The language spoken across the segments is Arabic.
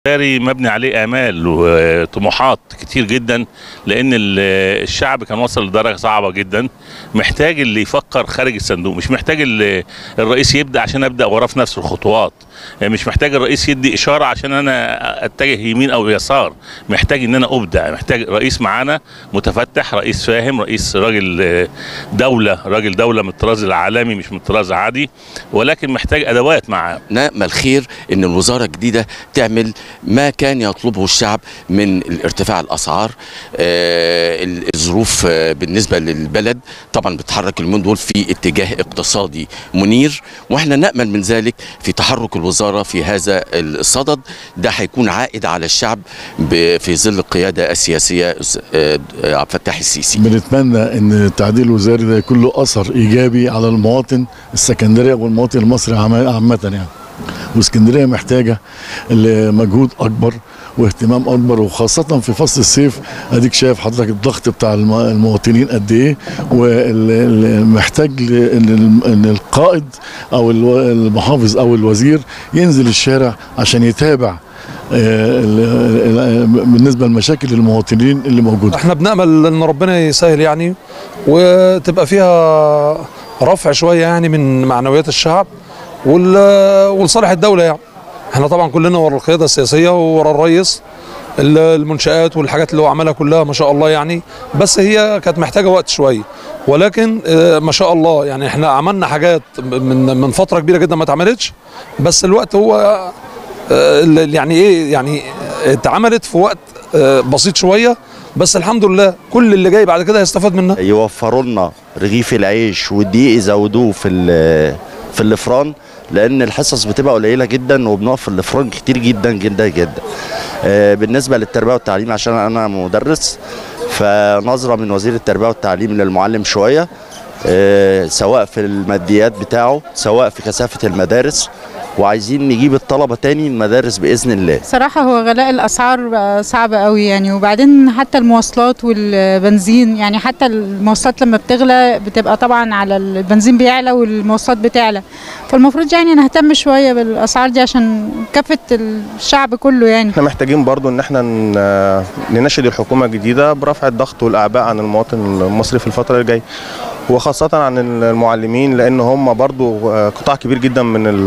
مبني عليه آمال وطموحات كتير جدا، لأن الشعب كان وصل لدرجة صعبة جدا. محتاج اللي يفكر خارج الصندوق، مش محتاج الرئيس يبدأ عشان أبدأ وراه في نفس الخطوات، مش محتاج الرئيس يدي إشارة عشان أنا أتجه يمين أو يسار. محتاج إن أنا أبدع، محتاج رئيس معانا متفتح، رئيس فاهم، رئيس راجل دولة من الطراز العالمي مش من الطراز العادي، ولكن محتاج أدوات معاه. نأمل خير إن الوزارة الجديدة تعمل ما كان يطلبه الشعب من ارتفاع الأسعار. الظروف بالنسبة للبلد طبعا بتحرك اليومين دول في اتجاه اقتصادي منير، واحنا نأمل من ذلك في تحرك الوزارة في هذا الصدد. ده هيكون عائد على الشعب في ظل القيادة السياسية عبد الفتاح السيسي. بنتمنى ان التعديل الوزاري ده يكون له اثر ايجابي على المواطن السكندري والمواطن المصري عامة يعني. واسكندريه محتاجه لمجهود اكبر واهتمام اكبر، وخاصه في فصل الصيف. اديك شايف حضرتك الضغط بتاع المواطنين قد ايه، ومحتاج ان القائد او المحافظ او الوزير ينزل الشارع عشان يتابع بالنسبه لمشاكل المواطنين اللي موجوده. احنا بنأمل ان ربنا يسهل يعني، وتبقى فيها رفع شويه يعني من معنويات الشعب ولصالح الدولة يعني. احنا طبعا كلنا ورا القيادة السياسية وورا الرئيس، المنشآت والحاجات اللي هو عملها كلها ما شاء الله يعني، بس هي كانت محتاجة وقت شوية، ولكن ما شاء الله يعني احنا عملنا حاجات من فترة كبيرة جدا ما اتعملتش، بس الوقت هو يعني ايه يعني اتعملت في وقت بسيط شوية، بس الحمد لله كل اللي جاي بعد كده هيستفاد منها. يوفروا لنا رغيف العيش والدقيق يزودوه في الفران، لان الحصص بتبقى قليله جدا وبنقف في الفران كتير جدا جدا جدا. بالنسبه للتربيه والتعليم، عشان انا مدرس، فنظره من وزير التربيه والتعليم للمعلم شويه، سواء في الماديات بتاعه سواء في كثافه المدارس، وعايزين نجيب الطلبه تاني المدارس باذن الله. صراحه هو غلاء الاسعار صعب قوي يعني، وبعدين حتى المواصلات والبنزين يعني، حتى المواصلات لما بتغلى بتبقى طبعا على البنزين بيعلى والمواصلات بتعلى، فالمفروض يعني نهتم شويه بالاسعار دي عشان كافه الشعب كله يعني. احنا محتاجين برضو ان احنا نناشد الحكومه الجديده برفع الضغط والاعباء عن المواطن المصري في الفتره اللي جايه، وخاصة عن المعلمين، لأن هم برضو قطاع كبير جدا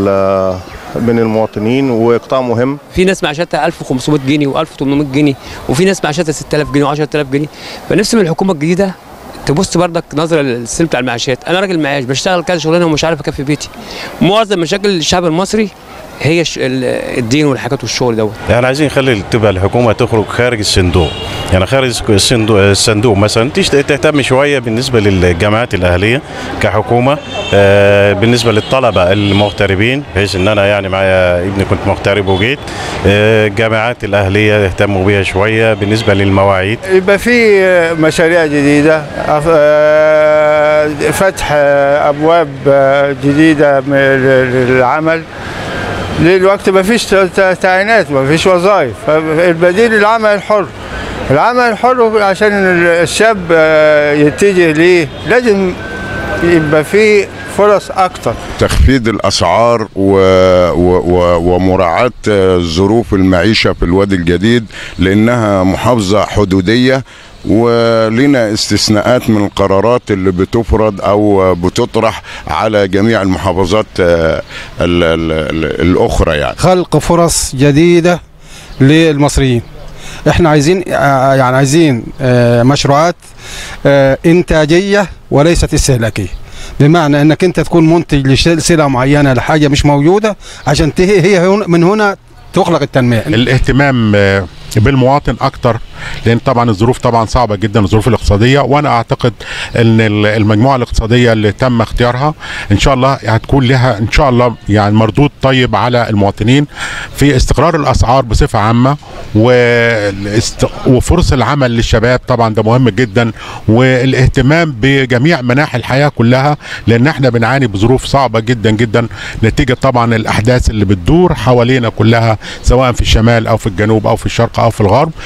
من المواطنين وقطاع مهم. في ناس معاشاتها 1500 جنيه و1800 جنيه، وفي ناس معاشاتها 6000 جنيه و10000 جنيه، فنفسي من الحكومة الجديدة تبص بردك نظرة للسلم بتاع المعاشات. أنا راجل معاش بشتغل كذا شغلانة ومش عارف أكفي بيتي. معظم مشاكل الشعب المصري هي الدين والحاجات والشغل دوت. يعني عايزين نخلي تبقى الحكومه تخرج خارج الصندوق، يعني خارج الصندوق مثلا تهتم شويه بالنسبه للجامعات الاهليه كحكومه، بالنسبه للطلبه المغتربين، بحيث ان انا يعني معايا ابني كنت مغترب وجيت، الجامعات الاهليه يهتموا بيها شويه. بالنسبه للمواعيد يبقى في مشاريع جديده، فتح ابواب جديده للعمل. دلوقتي ما فيش تعيينات، ما فيش وظائف، فالبديل العمل الحر. العمل الحر عشان الشاب يتجه ليه لازم يبقى فيه فرص أكتر. تخفيض الأسعار ومراعاة ظروف المعيشة في الوادي الجديد، لأنها محافظة حدودية ولنا استثناءات من القرارات اللي بتفرض او بتطرح على جميع المحافظات الاخرى. يعني خلق فرص جديده للمصريين. احنا عايزين مشروعات انتاجيه وليست استهلاكيه، بمعنى انك انت تكون منتج لسلعه معينه لحاجه مش موجوده، عشان هي من هنا تخلق التنميه. الاهتمام بالمواطن اكتر، لان طبعا الظروف طبعا صعبه جدا، الظروف الاقتصاديه، وانا اعتقد ان المجموعه الاقتصاديه اللي تم اختيارها ان شاء الله هتكون لها ان شاء الله يعني مردود طيب على المواطنين في استقرار الاسعار بصفه عامه، وفرص العمل للشباب طبعا ده مهم جدا، والاهتمام بجميع مناحي الحياه كلها، لان احنا بنعاني بظروف صعبه جدا جدا نتيجه طبعا الاحداث اللي بتدور حوالينا كلها، سواء في الشمال او في الجنوب او في الشرق او في الغرب.